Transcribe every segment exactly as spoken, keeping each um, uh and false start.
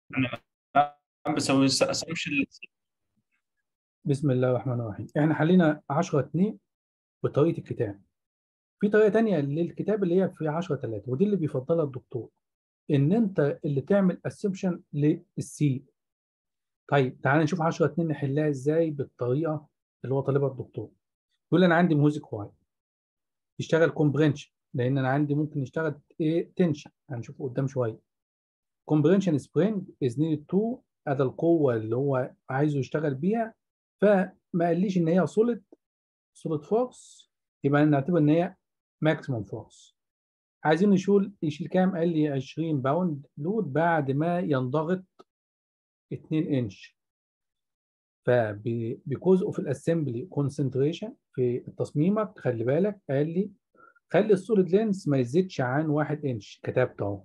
يعني انا بسوي اسامبشن. بسم الله الرحمن الرحيم. احنا حلينا عشرة اتنين بطريقه الكتاب. في طريقه تانية للكتاب اللي هي في عشرة تلاتة، ودي اللي بيفضلها الدكتور، ان انت اللي تعمل اسامبشن للسي. طيب تعال نشوف عشرة اتنين نحلها ازاي بالطريقه اللي هو طالبها الدكتور. يقول انا عندي ميوزك واي يشتغل كومبرينشن، لان انا عندي ممكن يشتغل ايه تنشن، هنشوفه قدام شويه. كومبرينشن سبرينج از نيد تو، ادى القوه اللي هو عايزه يشتغل بيها. فما قاليش ان هي سوليد سوليد فورس، يبقى نعتبر ان هي ماكسيموم فورس. عايزين نشيل يشيل كام؟ قال لي عشرين باوند لود بعد ما ينضغط اتنين انش. فبيكوز اوف الاسمبلي كونسنتريشن في تصميمك، خلي بالك قال لي خلي السوليد لينس ما يزيدش عن واحد انش، كتبته اهو.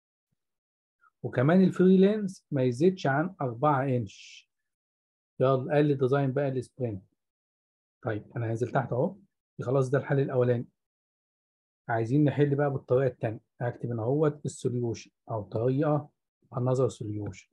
وكمان الفري لينس ما يزيدش عن أربعة انش. يلا قال لي ديزاين بقى السبرينج. طيب انا هنزل تحت اهو. خلاص ده الحل الاولاني. عايزين نحل بقى بالطريقه الثانيه. هكتب هنا اهوت السوليوشن او طريقه النظر سوليوشن.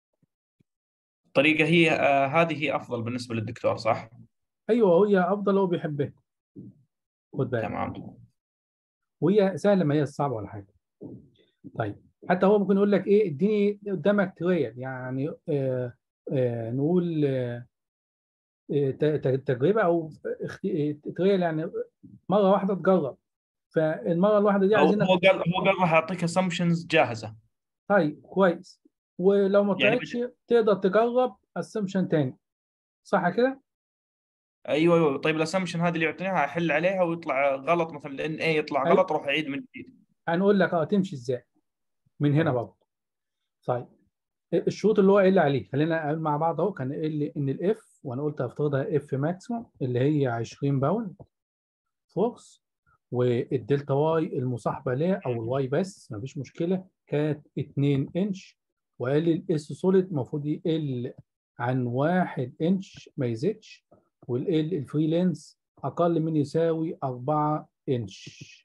الطريقه هي آه هذه هي افضل بالنسبه للدكتور، صح؟ ايوه هي افضل، هو بيحبها. خد بالك. تمام. وهي سهله، ما هي صعبه ولا حاجه. طيب حتى هو ممكن يقول لك ايه، اديني قدامك تريال يعني آه آه نقول آه آه، ت- ت- تجربه او اختي- تريال يعني مره واحده تجرب. فالمره الواحده دي هو عايزينك. هو قال هو قال راح يعطيك اسامبشنز جاهزه. طيب كويس. ولو ما يعني طلعتش بد... تقدر تجرب اسامبشن تاني، صح كده؟ ايوه ايوه، طيب الاسامبشن هذه اللي يعطيناها احل عليها ويطلع غلط، مثلا ان اي يطلع ايوه غلط، روح اعيد من جديد. هنقول لك اه تمشي ازاي من هنا تمام. برضه. طيب الشروط اللي هو قايل لي عليه، خلينا نقول مع بعض اهو. كان قايل لي ان الاف، وانا قلت هفترضها اف ماكسيموم اللي هي عشرين باوند فورس، والدلتا واي المصاحبه ليه او الواي بس مفيش مشكله كانت اتنين انش. وقال لي الاس سوليد المفروض يقل عن واحد انش ما يزيدش، والال الفريلانس اقل من يساوي أربعة انش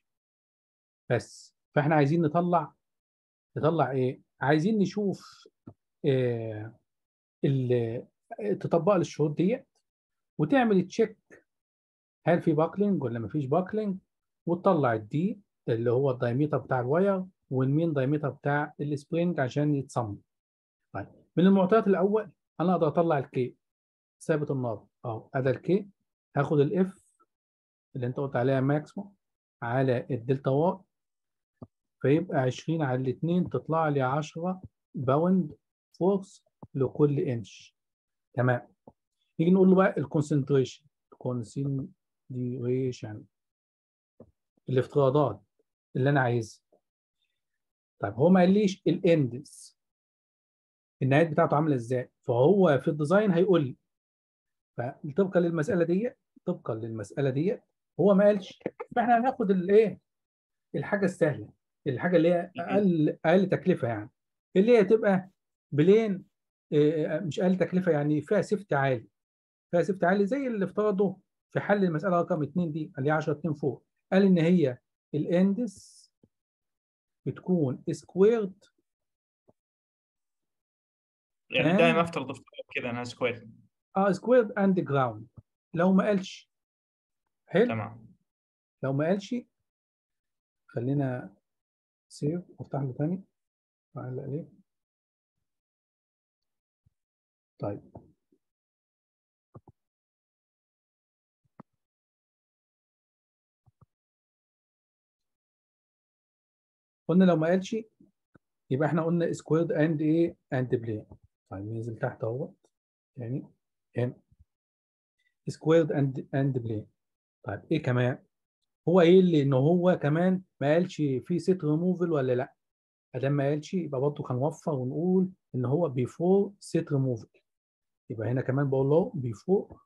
بس. فاحنا عايزين نطلع نطلع ايه؟ عايزين نشوف آه ال- تطبق لي الشروط ديت وتعمل تشيك هل في باكلينج ولا مفيش باكلينج، وتطلع الدي اللي هو الدايمتر بتاع الواير والمين دايمتر بتاع السبرينج عشان يتصمم. طيب من المعطيات الاول انا اقدر اطلع الكي ثابت النار اهو، ادي الكي. هاخد الاف اللي انت قلت عليها ماكسيموم على الدلتا واي، فيبقى عشرين على الاثنين تطلع لي عشرة باوند فورس لكل انش. تمام. نيجي نقول له بقى الكونسنتريشن. كونسنتريشن الافتراضات اللي انا عايزها. طيب هو ما قاليش الاندس النهايات بتاعته عامله ازاي، فهو في الديزاين هيقول لي. فطبقا للمساله دي طبقا للمساله دي هو ما قالش. فاحنا هناخد الايه، الحاجه السهله، الحاجه اللي هي اقل اقل تكلفه يعني، اللي هي تبقى بلين. آه، مش اقل تكلفه يعني فيها سيفت عالي. فيها سيفت عالي زي اللي افترضه في حل المساله رقم اتنين دي اللي هي عشرة اتنين فوق. قال ان هي الاندس بتكون سكويرد يعني دائما اند افترض افترض كذا انها سكوير. اه سكويرد اند جراوند. لو ما قالش حلو. تمام. لو ما قالش خلينا سيف وافتح له تاني واعلق عليه. طيب قلنا لو ما قالش يبقى احنا قلنا سكويرد اند ايه اند بلين. طيب ننزل تحت اهو يعني هنا سكويرد اند اند بلين. طيب ايه كمان؟ هو قايل لي ان هو كمان ما قالش في سيت ريموفل ولا لا. ادام ما قالش يبقى برضه هنوفر ونقول ان هو بيفور سيت ريموفل. يبقى هنا كمان بقول له بيفور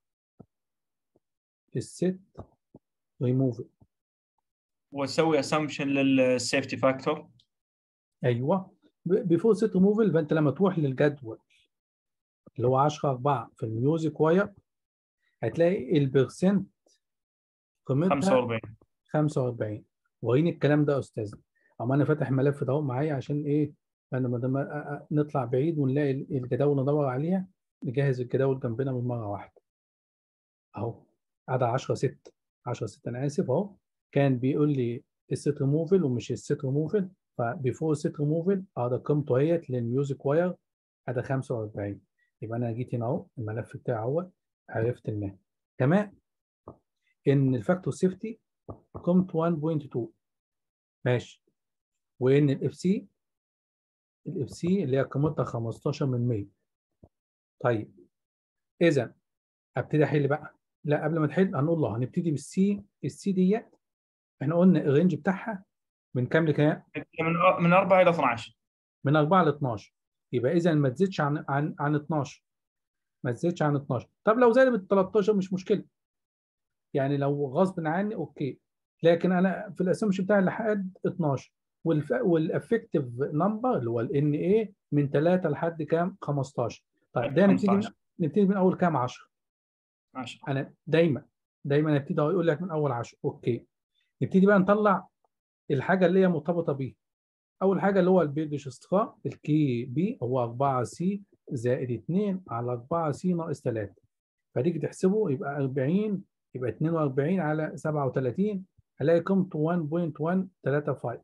السيت ريموفل. واسوي اسامبشن للسيفتي فاكتور. ايوه بيفور سيت ريموفل. فانت لما تروح للجدول اللي هو عشرة أربعة في الميوزك واير هتلاقي البرسنت قيمتها خمسة وأربعين. خمسة وأربعين. وريني الكلام ده يا استاذ. اما انا فاتح ملف ده اهو معايا عشان ايه انا ما دام نطلع بعيد ونلاقي الجداول ندور عليها، نجهز الجداول جنبنا من مره واحده. اهو عدد عشرة ستة، عشرة ستة انا اسف اهو. كان بيقول لي الست ريموفل ومش الست ريموفل، فبيفور الست ريموفل اه ده قيمته اهيت للميوزك واير هذا خمسة وأربعين. يبقى انا جيت هنا اهو الملف بتاعي اهو، عرفت المهنه. كمان ان الفاكتور سيفتي قيمته واحد فاصلة اتنين ماشي، وان الاف سي الاف سي اللي هي قيمتها خمستاشر من مية. طيب اذا ابتدي احل بقى. لا قبل ما تحل هنقول له هنبتدي بالسي. السي ديت احنا قلنا الرينج بتاعها من كام لكام؟ من من أربعة الى اثناشر. من أربعة ل اتناشر. يبقى اذا ما تزيدش عن عن عن اتناشر، ما تزيدش عن اتناشر. طب لو زادت ب تلتاشر مش مشكله، يعني لو غصب عني اوكي، لكن انا في الاسامبشن بتاعي لحد اتناشر، والف... والافكتيف نمبر اللي هو الان اي من ثلاثة لحد كام؟ خمستاشر. طيب ده نبتدي من خمستاشر. نبتدي من اول كام؟ عشرة. عشرة. انا دايما دايما ابتدي اقول لك من اول عشرة اوكي. نبتدي بقى نطلع الحاجه اللي هي مرتبطه بيه. اول حاجه اللي هو البيج اشتقاق الكي بي هو أربعة سي زائد اتنين على أربعة سي ناقص ثلاثة. فتيجي تحسبه يبقى أربعين، يبقى اتنين وأربعين على سبعة وتلاتين، هلاقي قيمته واحد فاصلة واحد تلاتة خمسة.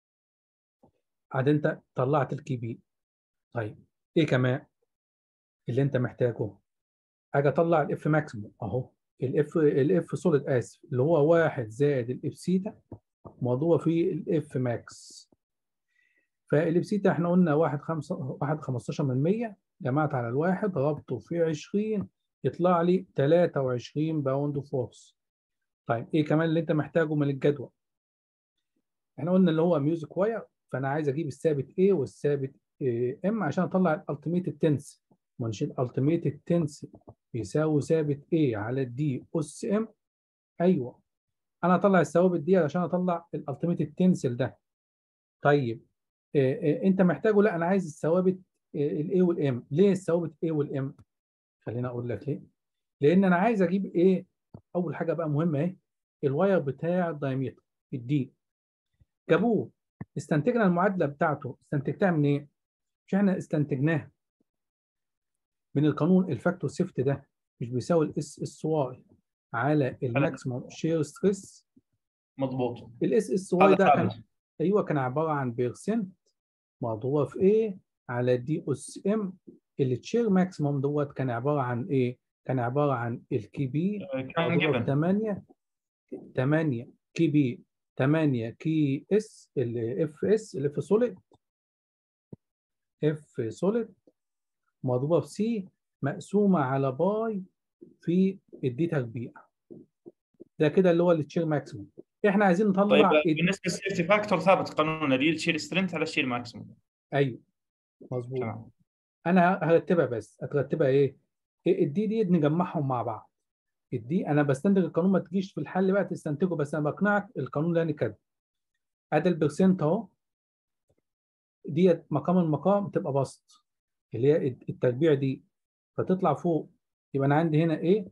بعد انت طلعت الكي بي. طيب ايه كمان اللي انت محتاجه؟ اجي اطلع الاف ماكسيموم اهو. الاف الاف سوليد اسف اللي هو واحد زائد الاف سيتا موضوع فيه الاف ماكس. فالاف سيتا احنا قلنا واحد خمسة واحد خمستاشر من مية، جمعت على الواحد ربطه في عشرين يطلع لي تلاتة وعشرين باوند فورس. طيب ايه كمان اللي انت محتاجه من الجدول؟ احنا قلنا اللي هو ميوزك واير، فانا عايز اجيب الثابت A والثابت M عشان اطلع الالتيميت تنس. منشئ الالتيميت تنس بيساوي ثابت A على دي اس ام. ايوه انا اطلع الثوابت دي عشان اطلع الالتيميت تنسل ده. طيب إيه إيه انت محتاجه؟ لا انا عايز الثوابت الاي والام. ليه الثوابت A والام؟ خليني اقول لك ليه. لان انا عايز اجيب ايه؟ اول حاجه بقى مهمه ايه؟ الواير بتاع الدايمتر الدي. جابوه، استنتجنا المعادله بتاعته. استنتجتها من ايه؟ مش احنا استنتجناها من القانون الفاكتور سيفت ده مش بيساوي الاس اس واي على الماكسيموم شير ستريس؟ مضبوط. الاس اس واي هذا ده كان ثابت. ايوه كان عباره عن بيرسنت مضروبه في ايه على دي اس ام. التشير ماكسيموم دوت كان عباره عن ايه؟ كان عباره عن الكي بي كان مضروبه في جبن. تمانية، تمانية كي بي، تمانية كي اس الاف اس اللي في سوليد، اف سوليد مضروبه في سي مقسومه على باي في الدي تربيع. ده كده اللي هو التشير ماكسيموم. احنا عايزين طيب نطلع الد... بالنسبه للسيفتي فاكتور ثابت قانون الريل شيل سترينث على الشيل ماكسيموم. ايوه مظبوط. تمام. انا هرتبها بس هترتبها ايه؟ إيه الدي دي نجمعهم مع بعض. الدي انا بستنتج القانون، ما تجيش في الحل بقى تستنتجه، بس انا بقنعك القانون اللي انا كده. ادي البرسنت اهو، ديت مقام المقام تبقى بسط اللي هي التربيع دي، فتطلع فوق. يبقى انا عندي هنا ايه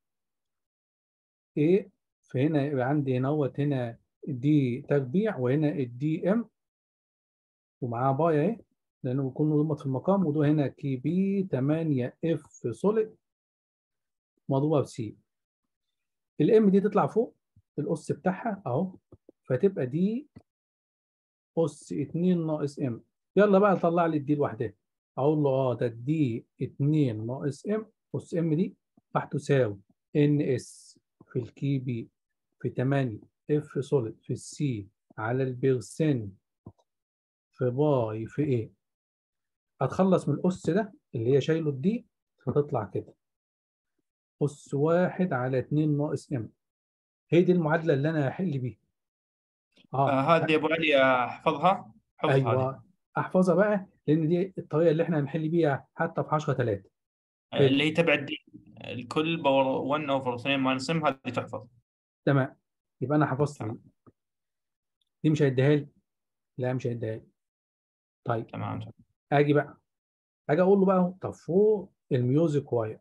ايه فهنا يبقى عندي هنا اهوت هنا دي تربيع وهنا الدي ام ومعاه باي اهي، لانه بيكون ضمت في المقام. وده هنا كي بي تمانية اف سوليد مضروبه بسي. الام دي تطلع فوق الاس بتاعها اهو، فتبقى دي اس اتنين ناقص ام. يلا بقى طلع لي الدي لوحدها. اقول له اه ده الدي اتنين ناقص ام اس ام دي راح تساوي ان اس في الكي بي في تمانية اف سوليد في السي على البرسنت في باي في ايه. هتخلص من الاس ده اللي هي شايله الدي، فتطلع كده اس واحد على اتنين ناقص ام. هي دي المعادله اللي انا هحل بيها. اه آه هذه ابو علي احفظها حفظ هذه. ايوه احفظها بقى لان دي الطريقه اللي احنا هنحل بيها حتى في عشرة ثلاثة. آه، حلو اللي هي تبع الدين. الكل باور واحد اوفر اثنين ماينس ام، هذه تحفظ. تمام. يبقى انا حفظت دي. تمام. دي مش هيديها لي؟ لا مش هيديها لي. طيب تمام. اجي بقى اجي اقول له بقى طب فوق الميوزك واير.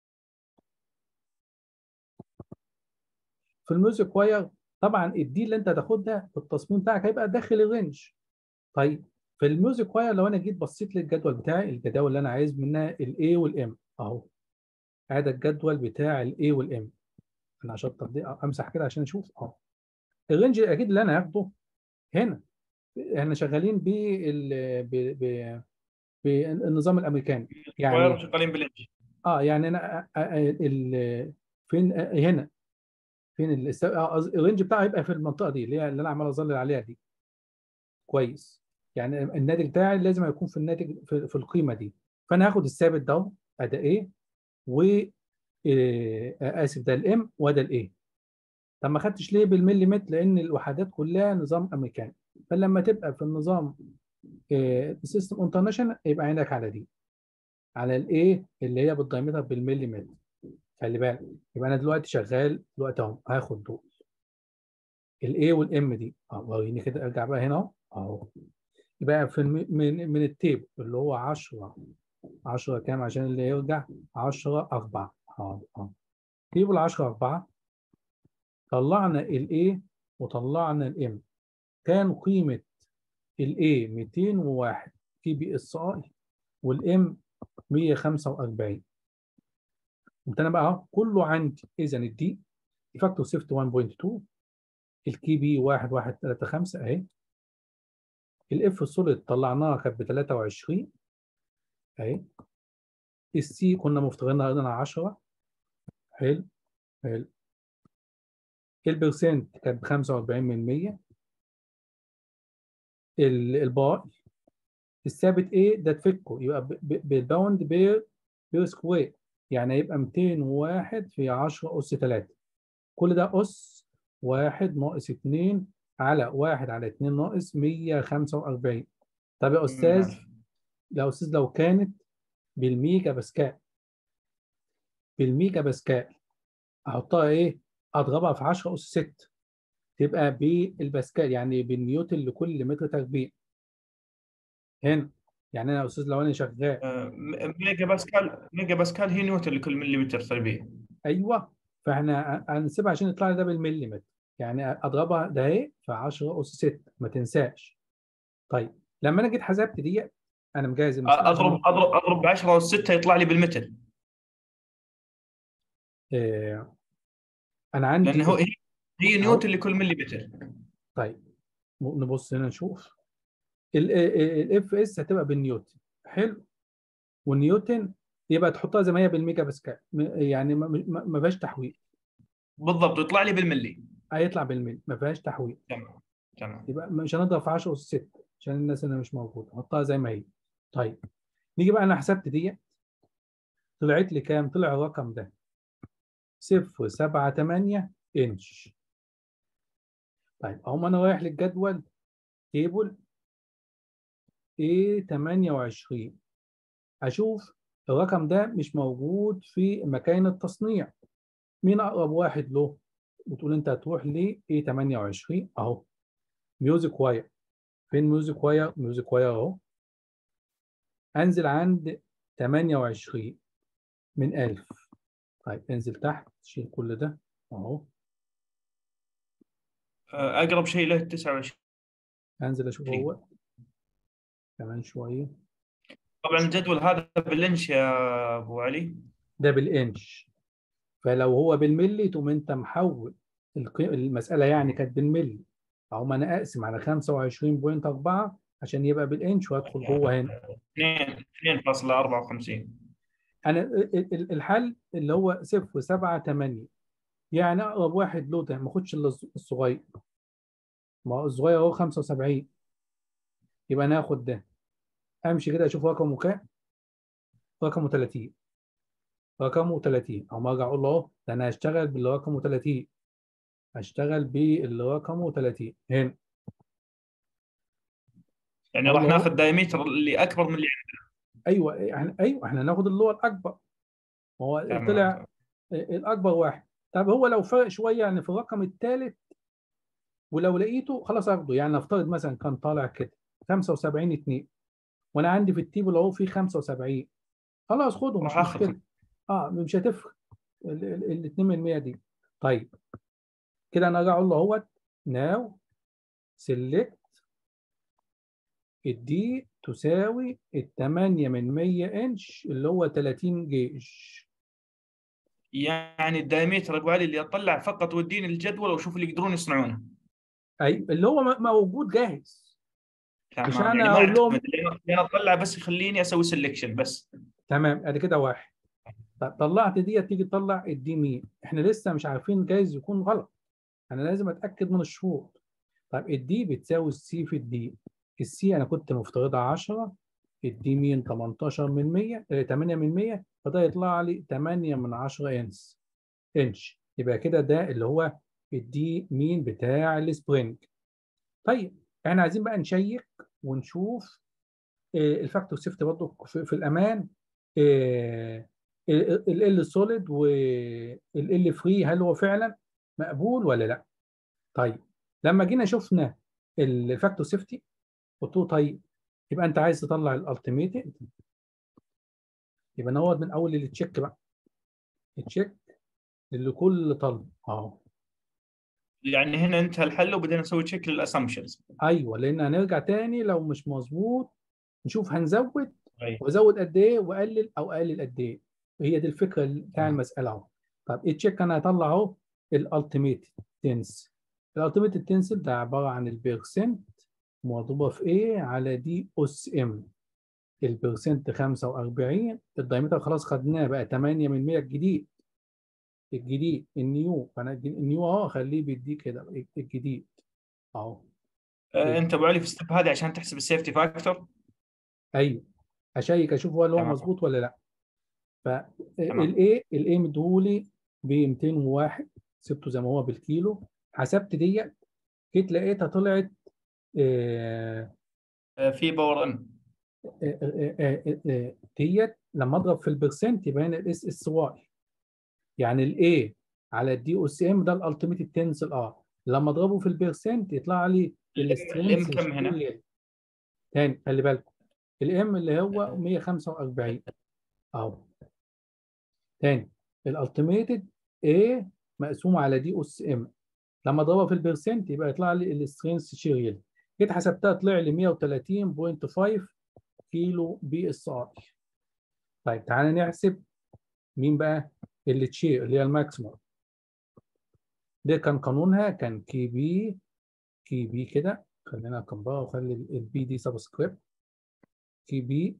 في الميوزك واير طبعا الدي اللي انت هتاخدها في التصميم بتاعك هيبقى داخل الرينج. طيب في الميوزك واير لو انا جيت بصيت للجدول بتاعي، الجداول اللي انا عايز منها الاي والام اهو، هذا الجدول بتاع الاي والام. انا عشان التطبيق امسح كده عشان اشوف اهو الرينج اكيد اللي انا هاخده هنا. احنا شغالين بال ب- ب- بالنظام الامريكاني واير يعني. شغالين بالانش. اه يعني انا آه، آه، ال فين آه، هنا فين ال- آه، قصدي الرينج بتاعه هيبقى في المنطقه دي اللي هي اللي انا عمال اظلل عليها دي. كويس. يعني الناتج بتاعي لازم يكون في الناتج في, في القيمه دي. فانا هاخد الثابت ده اداه ايه و آه، اسف ده الام وده الايه. طب ما خدتش ليه بالمليمتر؟ لان الوحدات كلها نظام امريكاني. فلما تبقى في النظام سيستم انترناشونال يبقى عينك على دي، على الايه اللي هي بالدايمتر بالمليمتر. خلي بالك. يبقى انا دلوقتي شغال دلوقتي اهو هاخد دول الاي والام دي اه وريني كده، ارجع بقى هنا اهو اهو. يبقى في الم... من من التيب اللي هو عشرة عشرة كام عشان اللي يرجع عشرة أربعة اه اه تيب ال عشرة أربعة. طلعنا الاي وطلعنا الام. كان قيمة الاي مئتين وواحد كي بي اس اي والام مية وخمسة وأربعين. قمت انا بقى اهو كله عندي. اذا الدي فاكتور سيفت واحد فاصلة اتنين، الكي بي واحد واحد تلاتة خمسة اهي. الاف السوليد طلعناها كانت ب تلاتة وعشرين اهي. السي كنا مفترضينها قلنا عشرة. حلو حلو. البرسنت كانت ب خمسة وأربعين من مية. ال- الباي الثابت ايه ده تفكه يبقى ب- ب- بالباوند بير بير سكوير، يعني هيبقى مئتين وواحد في عشرة اس تلاتة. كل ده اس واحد ناقص اتنين على واحد على اتنين ناقص مية وخمسة وأربعين. طب يا استاذ، ألف. لو استاذ لو كانت بالميجا باسكال، بالميجا باسكال احطها ايه؟ اضربها في عشرة اس ستة تبقى بالباسكال، يعني بالنيوتن لكل متر تربيع. هنا يعني انا يا استاذ لو انا شغال. آه، م- ميجا باسكال ميجا باسكال هي نيوتن لكل مليمتر تربيع. ايوه. فاحنا هنسيبها عشان يطلع لي ده بالمليمتر، يعني اضربها ده اهي في عشرة اس ستة ما تنساش. طيب لما انا جيت حسبت دي، انا مجهز المساله اضرب عشان اضرب اضرب ب عشرة و6 يطلع لي بالمتر. آه انا لان عندي هو ال- هي هي اهو. نيوتن لكل مليمتر. طيب نبص هنا نشوف الاف اس هتبقى بالنيوتن. حلو. والنيوتن يبقى تحطها زي ما هي بالميجا باسكال، م- يعني ما ما- ما فيهاش تحويل. بالضبط يطلع لي بالملي. هيطلع بالملي ما فيهاش تحويل. تمام تمام. يبقى مش هنضرب في عشرة اس ستة عشان الناس اللي مش موجوده، حطها زي ما هي. طيب نيجي بقى انا حسبت دي طلعت لي كام؟ طلع الرقم ده صفر فاصلة سبعة تمانية انش. طيب اقوم انا رايح للجدول تيبل إيه ثمانية وعشرين اشوف الرقم ده مش موجود في مكان التصنيع. مين اقرب واحد له؟ بتقول انت هتروح ل إيه ثمانية وعشرين اهو ميوزك واير. فين ميوزك واير؟ ميوزك واير اهو. انزل عند ثمانية وعشرين من ألف. طيب انزل تحت شيل كل ده اهو. آه، اقرب شيء له تسعة وعشرين. انزل اشوف هو كمان شويه. طبعا الجدول هذا بالانش يا ابو علي. ده بالانش. فلو هو بالملي تقوم انت محول القي- المساله يعني كانت بالملي، او ما انا اقسم على خمسة وعشرين فاصلة أربعة عشان يبقى بالانش وادخل جوه هنا. اثنين اثنين فاصلة أربعة وخمسين. انا ال- ال- الحل اللي هو صفر فاصلة سبعة تمانية، يعني اقرب واحد له ده ما اخدش الا الص- الصغير. ما هو الصغير هو خمسة وسبعين، يبقى ناخد ده. امشي كده اشوف رقمه كام. رقمه تلاتين. رقمه تلاتين او ما ارجع اقول له اهو ده انا هشتغل باللي رقمه تلاتين. هشتغل باللي رقمه تلاتين هنا. يعني اقول راح له اهو. ناخذ دايمتر اللي اكبر من اللي ايوه احنا ايوه احنا ناخد اللي هو الاكبر. ما هو عندنا. طلع تمام. الاكبر واحد. طب هو لو فرق شويه يعني في الرقم الثالث ولو لقيته خلاص اخده. يعني نفترض مثلا كان طالع كده خمسة وسبعين اتنين وانا عندي في التيبل اهو في خمسة وسبعين، خلاص خده راح مش اخذ. مشكله. اه مش هتفرق ال اتنين من مية دي. طيب كده انا ارجع اقول له اهوت ناو سيلكت الدي تساوي التمانية من مية انش اللي هو تلاتين جيج. يعني الدايمتر ابو علي اللي اطلع فقط وديني الجدول واشوف اللي يقدرون يصنعونه. اي اللي هو م- موجود جاهز، مش تمام، يعني انا ما اقول اعتمد لهم. اللي انا اطلع، بس يخليني اسوي سelection بس. تمام، ادي كده واحد. طب طلعت دي، تيجي تطلع الدي مين، احنا لسه مش عارفين، جايز يكون غلط، انا لازم اتاكد من الشروط. طب الدي بتساوي السي في الدي، السي انا كنت مفترضها عشرة، الدي مين تمنتاشر من مية، اه تمانية من مية، فده يطلع لي تمانية من عشرة انش انش يبقى كده ده اللي هو الدي مين بتاع السبرينج. طيب احنا عايزين بقى نشيك ونشوف اه الفاكتور سيفتي برضه في, في الامان، ال ال سوليد وال ال فري هل هو فعلا مقبول ولا لا. طيب لما جينا شفنا الفاكتور سيفتي قلت له طيب يبقى انت عايز تطلع الالتيميتد، يبقى نقعد من اول التشيك بقى، التشيك لكل طلب اهو. يعني هنا انتهى الحل وبدينا نسوي تشيك للاسامبشنز. ايوه، لان هنرجع تاني لو مش مظبوط نشوف هنزود اي وازود قد ايه واقلل او اقلل قد ايه. هي دي الفكره بتاع تمام. المساله اهو. طب التشيك انا هطلع اهو الالتيميتد تنس. الالتيميتد تنسل ده عباره عن البيرسنت مضروبه في ايه على دي اس ام. البرسنت خمسة وأربعين، الدايمتر خلاص خدناه بقى تمانية من مية الجديد، الجديد النيو، فانا النيو اهو خليه بيديك كده الجديد اهو. آه، انت ابو علي في الستيب هذه عشان تحسب السيفتي فاكتور. ايوه، اشيك اشوف هو اللي هو تمام مظبوط ولا لا. تمام. فالايه الايه مديهولي ب ميتين وواحد، سبته زي ما هو بالكيلو، حسبت ديت جيت لقيتها طلعت آه، آه، في باور ان. آه، آه، آه، آه، ديت لما اضرب في البرسنت يبقى هنا الاس اس واي، يعني الاي على الدي او سي ام ده الالتيميت تنسل اه، لما اضربه في البرسنت يطلع لي الام السترينث الام كم هنا؟ شير. تاني خلي بالكم، الام اللي هو مية وخمسة وأربعين اهو. تاني الالتيميتد A مقسوم على دي اس ام، لما اضربها في البرسنت يبقى يطلع لي السترينث شير. جيت حسبتها طلع لي مية وتلاتين فاصلة خمسة كيلو بي اس اي. طيب تعالى نحسب مين بقى اللي تشير اللي هي الماكسيموم. ده كان قانونها كان كي بي، كي بي كده خلينا نكبرها وخلي البي دي سبسكريبت، كي بي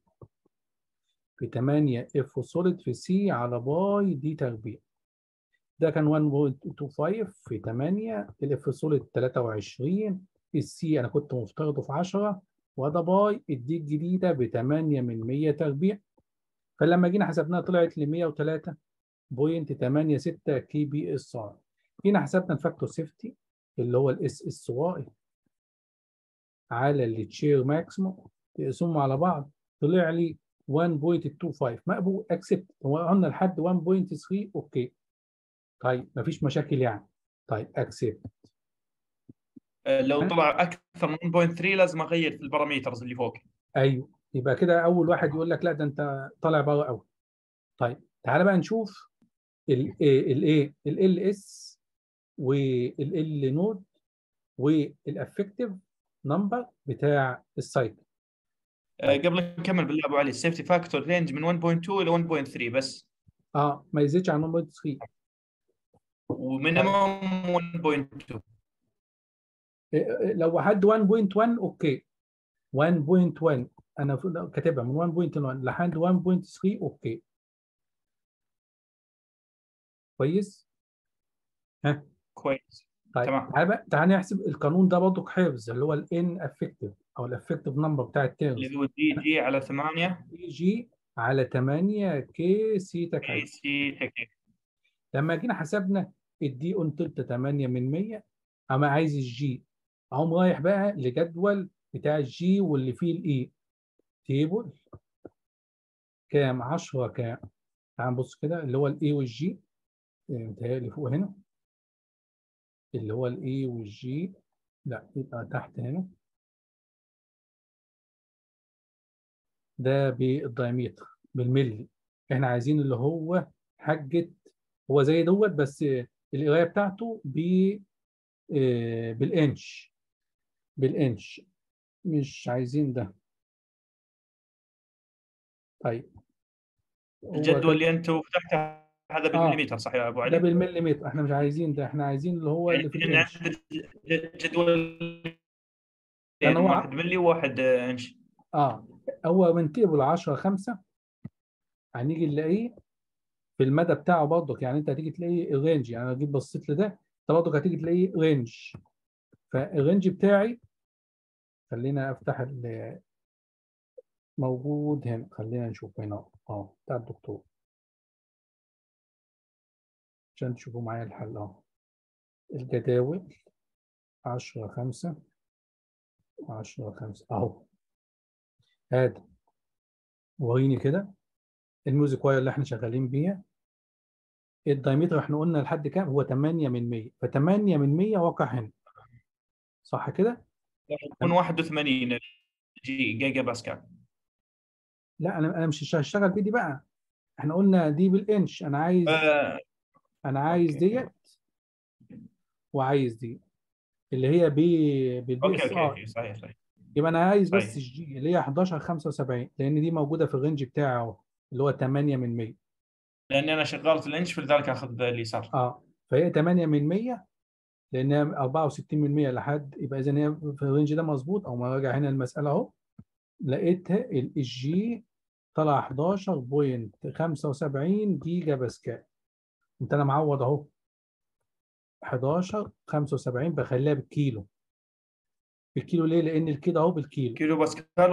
في تمانية اف سوليد في سي على باي دي تربيع. ده كان واحد فاصلة خمسة في تمانية، الاف سوليد تلاتة وعشرين، السي انا كنت مفترضه في عشرة، وده باي الدي الجديده ب تمانية من مية تربيع. فلما جينا حسبناها طلعت ل مية وتلاتة فاصلة تمانية ستة كي بي اس ار. جينا حسبنا الفاكتور سيفتي اللي هو الاس اس واي على التشير ماكسيموم، تقسمهم على بعض طلع لي واحد فاصلة اتنين خمسة مقبول اكسبت. هو قلنا لحد واحد فاصلة تلاتة اوكي. طيب مفيش مشاكل يعني. طيب اكسبت. آه، لو طلع اكثر من واحد فاصلة ثلاثة لازم اغير في الباراميترز اللي فوق. ايوه، يبقى كده اول واحد يقول لك لا ده انت طالع بره قوي. طيب تعالى بقى نشوف الايه ال اس والال نود والافكتيف نمبر بتاع السايكل. آه، طيب قبل نكمل بالله ابو علي، السيفتي فاكتور رينج من واحد فاصلة اثنين الى واحد فاصلة ثلاثة بس، اه ما يزيدش عن واحد فاصلة تلاتة. ومينيمم طيب واحد فاصلة اثنين. لو حد واحد فاصلة واحد اوكي، واحد فاصلة واحد انا كاتبها من واحد فاصلة واحد لحد واحد فاصلة تلاتة اوكي كويس. ها كويس. طيب تمام. تعالى بقى تعالى نحسب القانون ده برضه حفظ اللي هو الان افكتيف او الافكتيف نمبر بتاع التيرز. اللي هو دي جي على ثمانية اي جي على تمانية كي سيتا اي كاي. سي تكنيك. لما جينا حسبنا الدي اون تلت تمانية من مية، اما عايز الجي اقوم رايح بقى لجدول بتاع الجي واللي فيه الاي تيبل كام عشرة كام. تعال نبص كده اللي هو الاي والجي، متهيألي فوق هنا اللي هو الاي والجي، لا يبقى تحت هنا. ده بالدايمتر بالملي، احنا عايزين اللي هو حجة، هو زي دوت بس القرايه بتاعته ب آه، بالانش، بالانش مش عايزين ده. طيب هو الجدول كان اللي انت فتحته هذا اه بالمليمتر صح يا ابو ده علي؟ بالمليمتر، احنا مش عايزين ده، احنا عايزين اللي هو يعني اللي في كنا الانش. عندنا جدول كان هو واحد ع- ملي وواحد انش. اه هو من تيبل عشرة خمسة هنيجي نلاقيه في المدى بتاعه برضك، يعني انت هتيجي تلاقيه الرينج، يعني انا جيت بصيت لده انت برضك هتيجي تلاقيه رينج. فالرينج بتاعي خلينا افتح ال- موجود هنا، خلينا نشوف هنا اه بتاع الدكتور عشان تشوفوا معايا الحل اهو. الجداول عشرة خمسة عشرة خمسة اهو. هات وريني كده الميوزك واير اللي احنا شغالين بيها. الدايمتر احنا قلنا لحد كام؟ هو ثمانية من مية، ف ثمانية من مية واقع هنا، صح كده؟ يكون واحد وثمانين جي جيجا باسكال. لا انا انا مش هشتغل بيه دي بقى، احنا قلنا دي بالانش، انا عايز آه، انا عايز اوكي ديت وعايز دي اللي هي بي بالبي اوكي اس اوكي ار. اوكي صحيح صحيح يبقى انا عايز بس صحيح. الجي اللي هي حداشر خمسة وسبعين لان دي موجوده في الرينج بتاعه اللي هو ثمانية من مية. لاني انا شغال في الانش فلذلك اخذ اليسار. اه فهي ثمانية من مية لانها أربعة وستين من مية لحد، يبقى اذا هي في الرينج ده مظبوط. او ما راجع هنا المساله اهو، لقيتها الجي طلع حداشر فاصلة خمسة وسبعين جيجا باسكال. انت انا معوض اهو حداشر خمسة وسبعين بخليها بالكيلو. بالكيلو ليه؟ لان الكيلو اهو بالكيلو. كيلو باسكال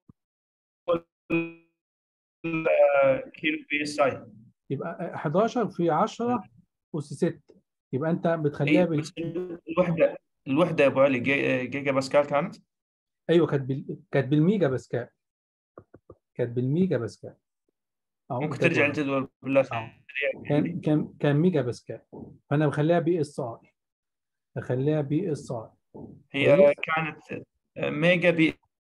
ولا كيلو بي اس اي؟ يبقى حداشر في عشرة أس ستة، يبقى أنت بتخليها اي بال... بس الوحده الوحده يا ابو علي جي- جيجا باسكال كانت. أيوه كانت بال... كانت بالميجا باسكال. كانت بالميجا باسكال أهو ممكن ترجع الجدول أهو. الجدول بالله أهو سريع كان عندي. كان كان ميجا باسكال. فأنا بخليها بي اس اي، بخليها بي اس اي. هي كويس. كانت ميجا بي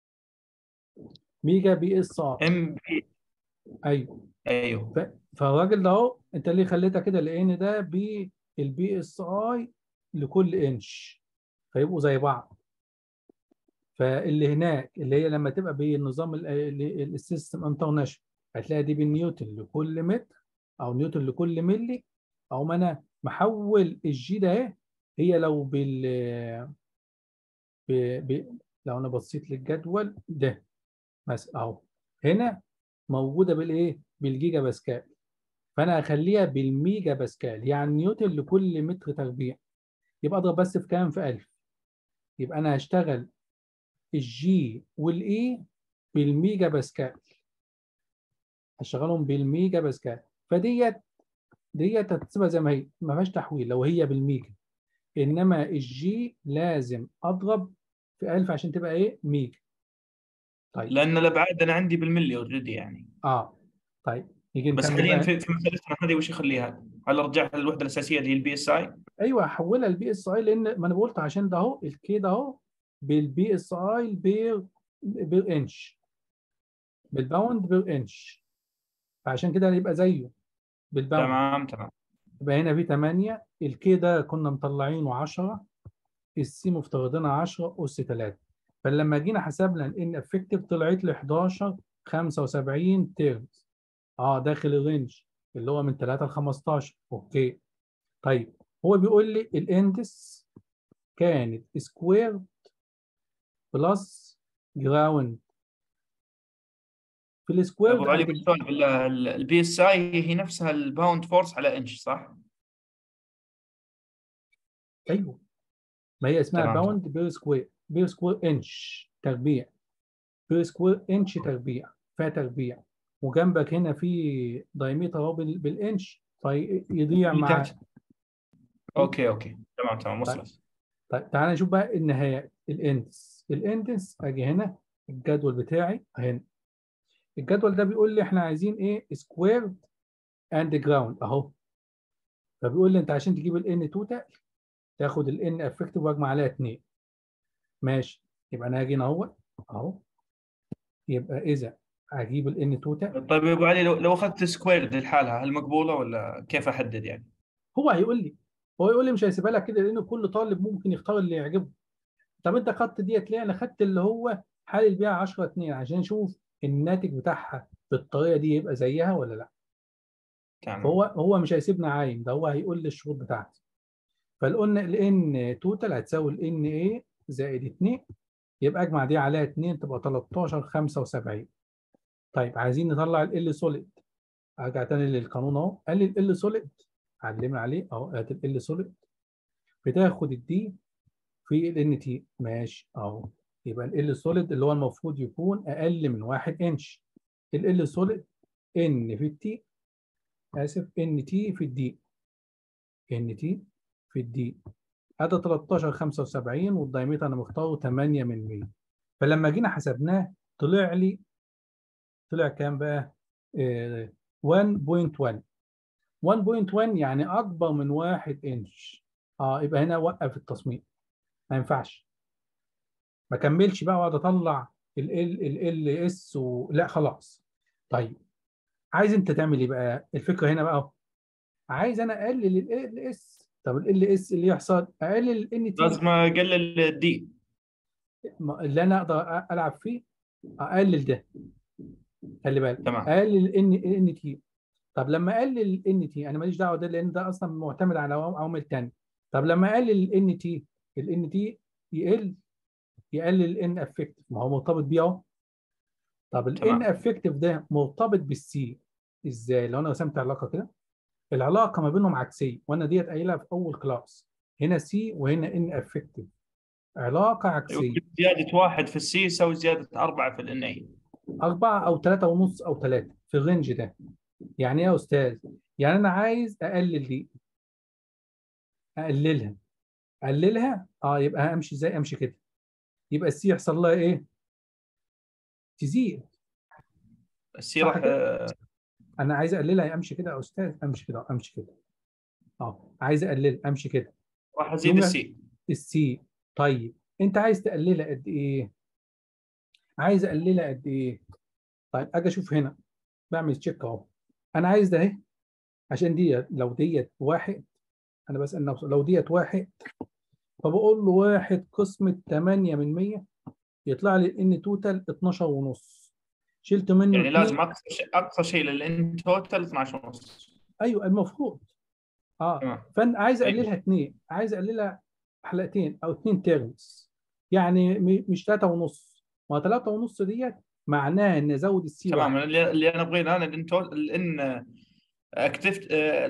ميجا بي اس اي. ام بي. أيوه. ف... ايوه فالراجل ده أهو أنت ليه خليتها كده؟ لأن ده بالبي اس اي لكل انش فيبقوا زي بعض. فاللي هناك اللي هي لما تبقى بالنظام ال- ال- السيستم انترناشونال هتلاقي دي بالنيوتن لكل متر او نيوتن لكل ملي. او ما انا محول الجي ده اهي، هي لو بال ب... ب... لو انا بصيت للجدول ده مثلا اهو هنا موجوده بالايه؟ بالجيجا باسكال. فانا هخليها بالميجا باسكال يعني نيوتن لكل متر تربيع. يبقى اضرب بس في كام؟ في ألف. يبقى انا هشتغل الجي والاي بالميجا باسكال، هشغلهم بالميجا باسكال. فديت ديت هتسيبها زي ما هي ما فيهاش تحويل لو هي بالميجا. انما الجي لازم اضرب في ألف عشان تبقى ايه؟ ميجا. طيب لان الابعاد انا عندي بالملي اوريدي يعني. اه طيب نيجي بس نكمل حاليا بقى. في في مسألتنا هذه وش يخليها؟ هل ارجعها للوحده الاساسيه اللي هي البي اس اي؟ ايوه هحولها للبي اس اي لان ما انا قلت عشان ده اهو الكي ده اهو بالبي اس اي بير بير انش، بالباوند بير انش. فعشان كده يبقى زيه بالباوند. تمام تمام. يبقى هنا في ثمانية، الكي ده كنا مطلعينه عشرة، السي مفترضينها عشرة اس ثلاثة. فلما جينا حسبنا الان افكتيف طلعت لي حداشر خمسة وسبعين تيرمز. اه داخل الرينج اللي هو من ثلاثة ل خمستاشر. اوكي. طيب هو بيقول لي الاندس كانت سكوير بلس جراوند. في السكوير ابو ده علي عند ال... بالسؤال بالله، البي اس اي هي نفسها الباوند فورس على انش صح؟ ايوه ما هي اسمها تمام تمام. باوند بير سكوير، بير سكوير انش تربيع، بير سكوير انش تربيع فيها تربيع. وجنبك هنا في دايمتر اهو بال- بالانش فيضيع اللي مع. تحت. اوكي اوكي تمام تمام طيب وصلت. طيب تعالى نشوف بقى النهايات. الاندس الاندس اجي هنا الجدول بتاعي هنا. الجدول ده بيقول لي احنا عايزين ايه؟ سكويرد اند جراوند اهو. فبيقول لي انت عشان تجيب الان توتال تاخد الان افكتيف واجمع عليها اتنين. ماشي. يبقى انا هاجي هنا اهو اهو. يبقى اذا هجيب الان توتال طيب يا ابو علي، لو لو اخذت سكوير لحالها هل مقبوله ولا كيف احدد يعني؟ هو هيقول لي هو يقول لي مش هيسيبها لك كده لان كل طالب ممكن يختار اللي يعجبه. طب انت خدت ديت ليه؟ انا خدت اللي هو حالل بيها عشرة اتنين عشان نشوف الناتج بتاعها بالطريقه دي يبقى زيها ولا لا. فهو تمام. هو مش هيسيبنا عايم، ده هو هيقول لي الشروط بتاعتي. فقلنا ال n توتال هتساوي ال ان ايه زائد اتنين، يبقى اجمع دي عليها اتنين تبقى تلتاشر خمسة وسبعين. طيب عايزين نطلع ال ال سوليد. ارجع تاني للقانون اهو، قال لي ال ال سوليد علمنا عليه اهو، هات ال ال سوليد بتاخد الدي في ال ان تي، ماشي اهو. يبقى ال ال سوليد اللي هو المفروض يكون اقل من واحد انش. ال ال سوليد ان في التي، اسف ان تي في الدي، ان تي في الدي. هذا تلتاشر خمسة وسبعين والدايمتر انا مختاره تمانية من مية. فلما جينا حسبناه طلع لي، طلع كام بقى؟ آه واحد نقطة واحد. واحد نقطة واحد يعني اكبر من واحد انش. اه يبقى هنا وقف التصميم، ما ينفعش ما كملش بقى واقعد اطلع ال ال ال اس و... لا خلاص. طيب عايز انت تعمل ايه بقى؟ الفكره هنا بقى، عايز انا اقلل ال ال اس. طب ال ال اس اللي يحصل اقلل ال ان تي لازم اقلل الدي. اللي انا اقدر العب فيه، اقلل ده. خلي بالك تمام. اقلل ان ان تي. طب لما اقلل ان تي انا ماليش دعوه ده لان ده اصلا معتمد على عوامل ثانيه. طب لما اقلل ان تي، الان تي يقل، يقلل الان افكتيف، ما هو مرتبط بيه اهو. طب الان تمام. افكتيف ده مرتبط بالسي ازاي؟ لو انا رسمت علاقه كده، العلاقه ما بينهم عكسيه، وانا ديت قايلها في اول كلاس. هنا سي وهنا ان افكتيف، علاقه يقول عكسيه. لك زياده واحد في السي يساوي زياده اربعه في الان اي. أربعة أو ثلاثة ونص أو ثلاثة في الرينج ده. يعني إيه يا أستاذ؟ يعني أنا عايز أقلل دي، أقللها، أقللها أه يبقى أمشي إزاي؟ أمشي كده، يبقى السي يحصل لها إيه؟ تزيد. السي صح راح كده؟ آه، أنا عايز أقللها، أمشي كده يا أستاذ، أمشي كده أمشي كده. أه عايز أقلل أمشي كده. راح ازيد يوم السي. السي. طيب أنت عايز تقللها قد إيه؟ عايز أقللها قد إيه؟ طيب أجي أشوف هنا، بعمل تشيك أهو. أنا عايز ده أهي، عشان ديت لو ديت واحد، أنا بسأل نفسي لو ديت واحد، فبقول له واحد قسمة تمانية من مية يطلع لي ان توتال اتناشر ونص. شلت منه يعني اتنين. لازم اقصى شيء اقصى شيء للان توتال اثناشر ونص. ايوه المفروض. اه تمام. فانا عايز ايوه. اقللها اتنين، عايز اقللها حلقتين او اتنين تيرمز، يعني م- مش تلاتة ونص. ما تلاتة ونص ديت معناها ان ازود السي تمام، واحد. اللي اللي انا ابغيه الان الان تو- الان اكتفت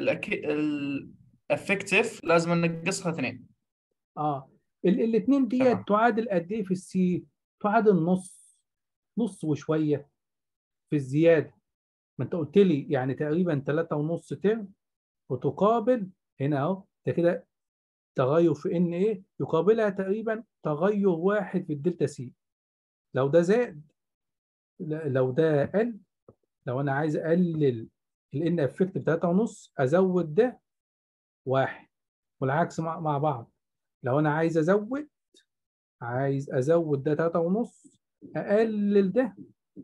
الافكتيف لازم نقصها اثنين. اه ال الاتنين ديت تمام. تعادل قد ايه في السي؟ تعادل نص، نص وشويه في الزياده. ما انت قلت لي يعني تقريبا تلاتة ونص ترم، وتقابل هنا اهو ده كده تغير في ان ايه يقابلها تقريبا تغير واحد في الدلتا سي. لو ده زاد، لو ده قل، لو انا عايز اقلل الان افكت ب تلاتة ونص ازود ده واحد، والعكس مع, مع بعض. لو انا عايز ازود، عايز ازود ده تلاتة ونص، اقلل ده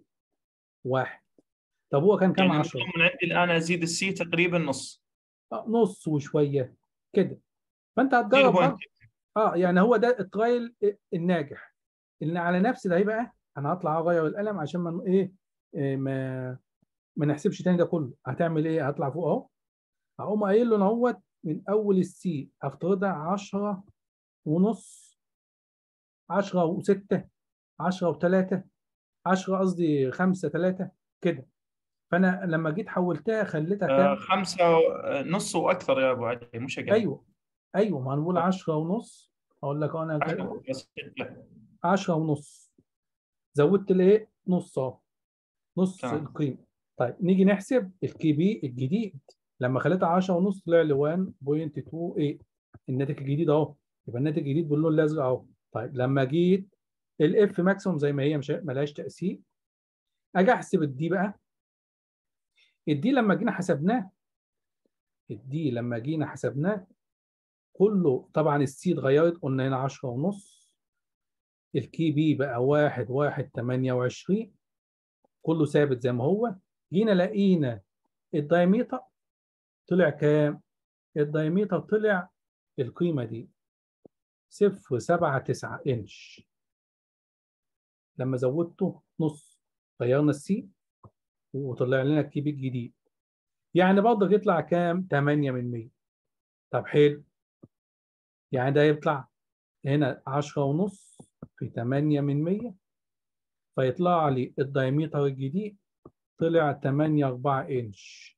واحد. طب هو كان كام؟ يعني عشرة. المطلوب من عندي الان ازيد السي تقريبا نص. آه، نص وشويه كده. فانت هتجرب برضه. صفر فاصلة اثنين. اه يعني هو ده الترايل الناجح. اللي على نفس ده بقى انا هطلع اغير القلم عشان ما ايه، إيه ما ما نحسبش تاني ده كله. هتعمل ايه؟ هطلع فوق اهو، هقوم قايل له ان هو من اول السي هفترضها عشرة ونص، عشرة و6، عشرة و3، عشرة قصدي خمسة ثلاثة كده. فانا لما جيت حولتها خليتها آه كام؟ خمسة آه، نص واكثر يا ابو علي، مش اقل. ايوه ايوه، ما هنقول عشرة ونص. اقول لك انا عشرة بس ستة. عشرة ونص، زودت الايه نص اهو، نص تمام. القيمه. طيب نيجي نحسب الكي بي الجديد. لما خليتها عشرة ونص طلع لي واحد فاصلة اتنين تمانية، الناتج الجديد اهو. يبقى الناتج الجديد باللون الازرق اهو. طيب لما جيت الاف ماكسيموم زي ما هي مش ملهاش تاثير، اجي احسب الدي بقى. الدي لما جينا حسبناه، الدي لما جينا حسبناه كله طبعا السي اتغيرت، قلنا هنا عشرة ونص، الكي بي بقى واحد واحد تمانية وعشرين، كله ثابت زي ما هو. جينا لقينا الدايميتر طلع كام؟ الدايميتر طلع القيمه دي صفر سبعة تسعة انش. لما زودته نص غيرنا السي وطلع لنا الكيبيك جديد، يعني برضه يطلع كام؟ تمانية من مية. طب حلو، يعني ده يطلع هنا عشرة ونص في تمانية من مية، فيطلع لي الدايمتر الجديد طلع تمانية أربعة انش.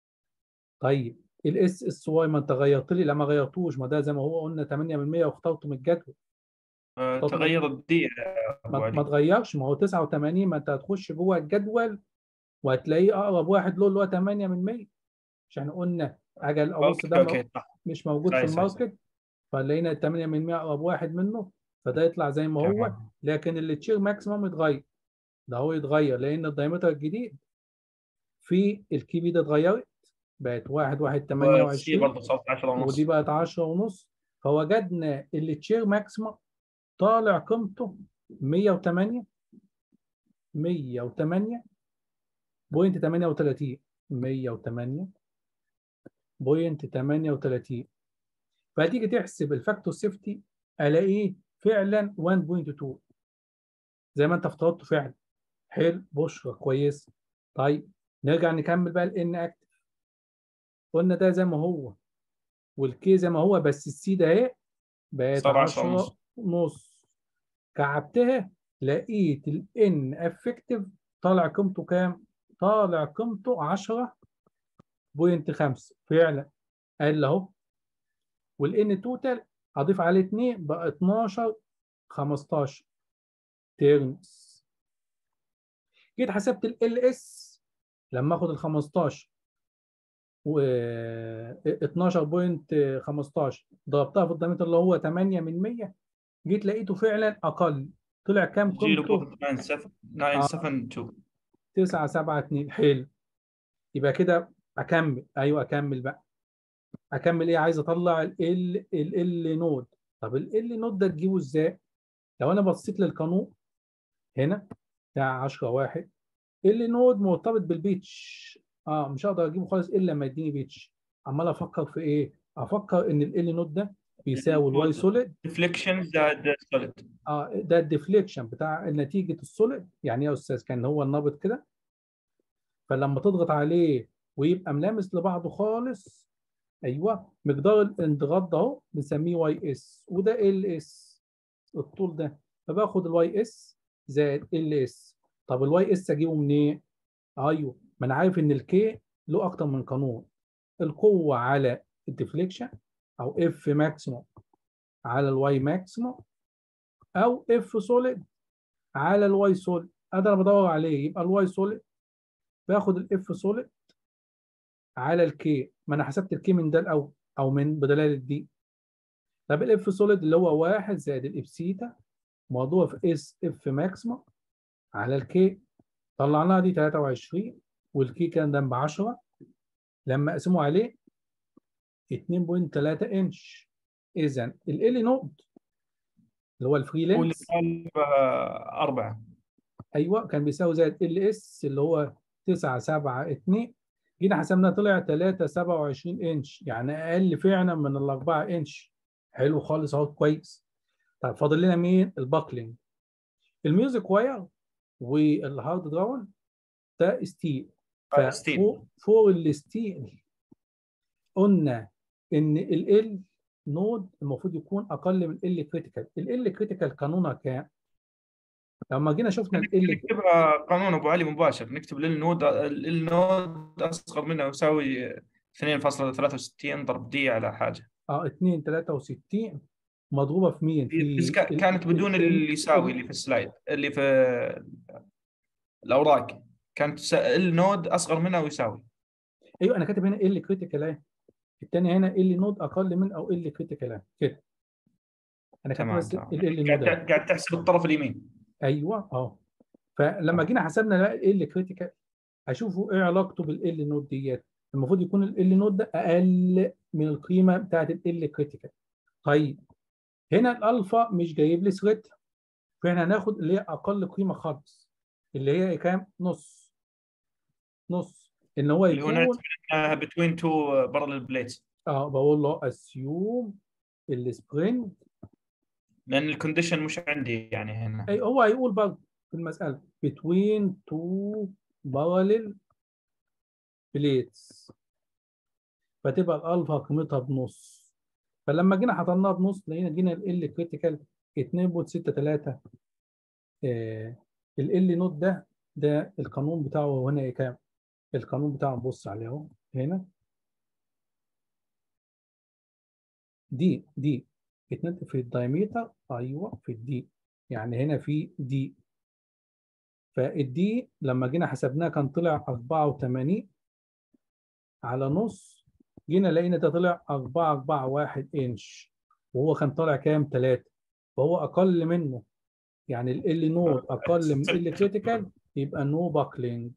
طيب الاس اس واي ما انت غيرت لي؟ لا ما غيرتوش، ما ده زي ما هو قلنا تمانية من مية واخترته من الجدول. آه، اخترته من... تغير الدي يا ابو ما, ما علي. تغيرش، ما هو تسعة وتمانين، ما انت هتخش جوه الجدول وهتلاقيه اقرب واحد له اللي هو تمانية من مية، عشان قلنا اجل ابص اوكي ده م- اوكي صح. مش موجود في صحيح صحيح صح. الماركت، فلقينا تمانية من مية اقرب واحد منه، فده يطلع زي ما هو. تمام. لكن اللي تشير ماكسيموم يتغير، ده هو يتغير لان الدايمتر الجديد في الكي ده اتغيرت، بقت واحد واحد تمانية والسي وعشرين، برضه صوت عشرة ودي ونص. بقت عشرة ونص. فوجدنا اللي تشير ماكسيموم طالع قيمته مية وتمانية مية وتمانية بوينت تمانية وتلاتين مية وتمانية بوينت تمانية وتلاتين. فهتيجي تحسب الفاكتور سيفتي الاقيه فعلا واحد فاصلة اتنين زي ما انت افترضته فعلا. حلو، بشرة كويس. طيب نرجع نكمل بقى الان اكتف. قلنا ده زي ما هو والكي زي ما هو، بس السي ده اهي بقت صار عشرة عشرة ونص. ونص. كعبتها لقيت الان افكتيف طالع قيمته كام؟ طالع قيمته عشرة فاصلة خمسة فعلا، قال اهو. والان توتال اضيف عليه اتنين بقى اتناشر خمستاشر تيرنز. جيت حسبت ال اس لما اخد ال خمستاشر و اتناشر فاصلة خمستاشر ضربتها في الدايمتر اللي هو تمانية من مية، جيت لقيته فعلا اقل. طلع كام قيمته؟ اه صفر سبعة اتنين. تسعة سبعة اتنين. حلو، يبقى كده اكمل. ايوه اكمل بقى. اكمل ايه؟ عايز اطلع ال ال ال نود. طب ال ال نود ده تجيبه ازاي؟ لو انا بصيت للقانون هنا بتاع عشرة واحد، ال نود مرتبط بالبيتش. اه مش هقدر اجيبه خالص الا لما يديني بيتش. عمال افكر في ايه؟ افكر ان ال نود ده بيساوي الواي سوليد. ديفليكشن زائد سوليد. اه ده الديفليكشن بتاع نتيجه السوليد. يعني ايه يا استاذ؟ كان هو النابض كده، فلما تضغط عليه ويبقى ملامس لبعضه خالص، ايوه مقدار الانضغاط ده اهو بنسميه واي اس، وده ال اس الطول ده. فباخد الواي اس زائد ال اس. طب الواي اس اجيبه منين؟ ايوه ما انا عارف ان الكي له اكتر من قانون. القوه على الديفليكشن، او اف ماكسيموم على الواي ماكسيموم، او اف سوليد على الواي سوليد. انا بدور عليه، يبقى الواي سوليد باخد الاف سوليد على الكي. ما انا حسبت الكي من ده الاول او من بدلاله دي. طب الاف سوليد اللي هو واحد زائد الاف سيتا موضوع في اس اف ماكسيموم على الكي. طلعناها دي تلاتة وعشرين، والكي كان ده ب عشرة، لما اقسمه عليه اتنين فاصلة تلاتة انش. اذا ال نود اللي هو الفري واللي لينس قال آه، أربعة. ايوه كان بيساوي زائد ال اس اللي هو تسعة سبعة اتنين. جينا حسبنا طلع تلاتة سبعة وعشرين انش، يعني اقل فعلا من ال أربعة انش. حلو خالص اهو كويس. طب فاضل لنا مين؟ الباكلينج. الميوزك واير والهارد دراون ده ستيل. آه، ستيل. ففوق فوق الستيل قلنا ان ال نود المفروض يكون اقل من ال كريتيكال. ال كريتيكال قانونها كام؟ لما جينا شفنا ال نكتبها قانون ابو علي مباشر، نكتب للنود النود اصغر منه يساوي اثنين فاصلة ثلاثة وستين ضرب دي على حاجه. اه اتنين تلاتة وستين مضروبه في مين؟ بس في كا- ال كانت ال بدون ال اللي يساوي اللي ال في السلايد اللي في الاوراق. كانت س- النود اصغر منه ويساوي. ايوه انا كاتب هنا ال كريتيكال اهي، الثاني هنا ال نود اقل من او ال كريتيكال اهي كده. انا كاتب تمام بس تمام، ال نود اهي. قاعد قاعد تحسب الطرف اليمين. ايوه اه. فلما تمام. جينا حسبنا بقى ال كريتيكال، اشوفوا ايه علاقته بالال نود ديت. المفروض يكون ال نود ده اقل من القيمه بتاعت ال كريتيكال. طيب هنا الالفا مش جايب لي سيرتها، فاحنا هناخد اللي هي اقل قيمه خالص، اللي هي كام؟ نص. نص ان هو اللي هو يكون. نعتبر انها بتوين تو بارل بليتس. اه بقول له اسيوم السبرينج لان الكونديشن مش عندي يعني هنا. اي هو هيقول برضه في المساله between two parallel plates، فتبقى الالفا قيمتها بنص. فلما جينا حطيناها بنص لقينا جينا ال كريتيكال اتنين فاصلة ستة تلاتة. ال ال نوت ده ده القانون بتاعه هنا ايه كام؟ القانون بتاعه نبص عليه اهو هنا دي دي اتنين في الدايمتر، ايوه في الدي، يعني هنا في دي. فالدي لما جينا حسبناه كان طلع أربعة وتمانين على نص، جينا لقينا ده طلع أربعة أربعة واحد انش، وهو كان طالع كام؟ تلاتة، فهو اقل منه. يعني ال نود اقل من ال كريتيكال، يبقى نو باكلينج.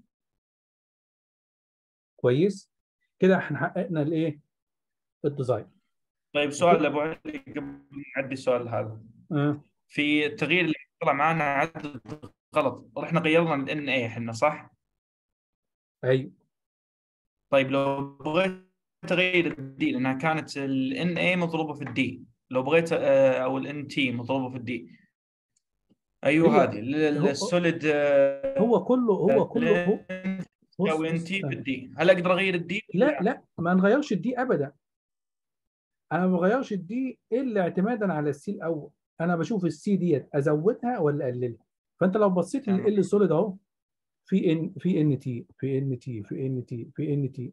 كويس كده احنا حققنا الايه؟ الديزاين. طيب سؤال ابو علي قبل ما نعدي السؤال هذا. اه في التغيير اللي طلع معنا عدد غلط، احنا غيرنا ال ان اي احنا صح؟ ايوه طيب لو بغيت تغير الدي، لانها كانت ال ان اي مضروبه في الدي، لو بغيت آه، او ال ان تي مضروبه في الدي، ايوه هي هذه هو السوليد هو كله هو كله هو بص تساوي ان بص تي في استنى. الدي، هل اقدر اغير الدي لا ولا؟ لا ما نغيرش الدي ابدا. انا ما بغيرش الدي الا اعتمادا على السي الاول. انا بشوف السي ديت ازودها ولا اقللها. فانت لو بصيت تمام. لل سوليد اهو، في ان في ان تي في ان تي في ان تي في ان تي،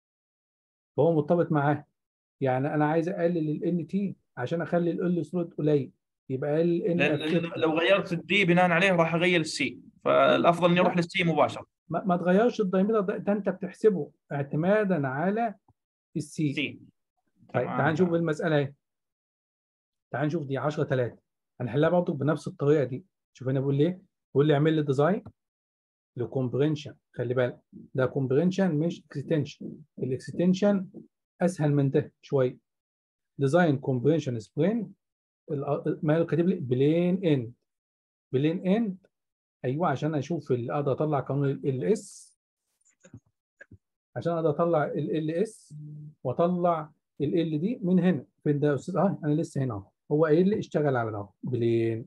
فهو مرتبط معاه. يعني انا عايز اقلل الان تي عشان اخلي ال سوليد قليل، يبقى اقلل ان لان اف خمسين. لو غيرت الدي بناء عليه راح اغير السي، فالافضل اني اروح لا للسي مباشره. ما, ما تغيرش الدايمتر ده, ده انت بتحسبه اعتمادا على السي. سي. طيب تمام تعال نشوف تمام. المساله اهي. تعال نشوف دي عشرة تلاتة، هنحلها برضه بنفس الطريقه دي. شوف هنا بيقول لي ايه؟ بيقول لي اعمل لي ديزاين لكومبرينشن. خلي بالك ده كومبرينشن مش اكستنشن. الاكستنشن اسهل من ده شويه. ديزاين كومبرينشن سبرين، ما كاتب لي بلين اند. بلين اند ايوه، عشان اشوف ال- اقدر اطلع قانون ال اس، عشان اقدر اطلع ال اس واطلع ال ال دي من هنا. فين ده يا استاذ؟ اه انا لسه هنا اهو. هو قايل لي اشتغل على ده بلين،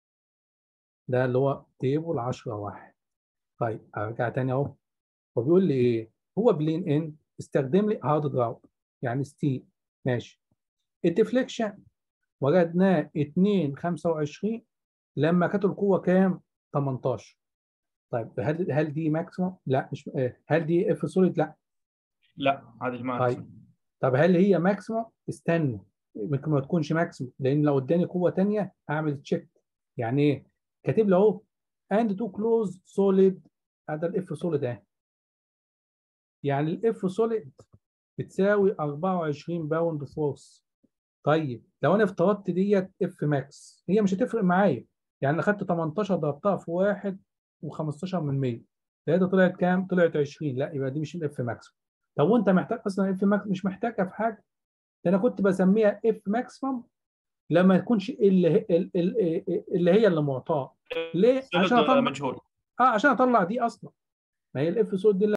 ده اللي هو تيبل عشرة واحد. طيب ارجع تاني اهو. هو بيقول لي ايه؟ هو بلين ان استخدم لي هارد جراوند يعني ستي. ماشي. الديفليكشن وجدناه اتنين خمسة وعشرين لما كانت القوه كام؟ تمنتاشر. طيب هل هل دي ماكسيموم؟ لا مش. هل دي اف سوليد؟ لا. لا هذه طيب الماكسيمم. طب هل هي ماكسيموم؟ استنى، ممكن ما تكونش ماكسيموم، لان لو اداني قوه ثانيه هعمل تشيك. يعني ايه؟ كاتب له اهو اند تو كلوز سوليد، هذا الاف سوليد اهي. يعني الاف سوليد بتساوي أربعة وعشرين باوند فورس. طيب لو انا افترضت ديت اف ماكس، هي مش هتفرق معايا. يعني انا خدت تمنتاشر ضربتها في واحد وخمستاشر من مية، لقيتها طلعت كام؟ طلعت عشرين. لا يبقى دي مش الاف ماكس. طب وانت محتاج اصلا اف ماكس؟ مش محتاجها في حاجه. ده انا كنت بسميها اف ماكسيمم لما تكونش اللي هي اللي هي اللي معطاه. ليه؟ عشان سوليد ولا اطلع مجهول؟ اه عشان اطلع دي اصلا. ما هي الاف سود دي